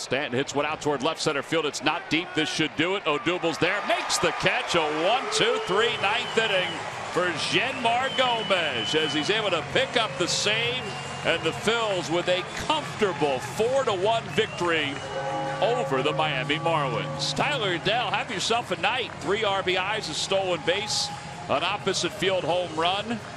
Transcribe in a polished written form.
Stanton hits one out toward left center field. It's not deep. This should do it. Odubel's there. Makes the catch. A 1-2-3 ninth inning for Jeanmar Gomez as he's able to pick up the save. And the Phillies with a comfortable 4-1 victory over the Miami Marlins. Tyler Adell, have yourself a night. 3 RBIs, a stolen base, an opposite field home run.